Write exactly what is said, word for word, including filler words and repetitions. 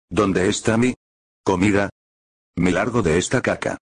¿Dónde está mi comida? Me largo de esta caca.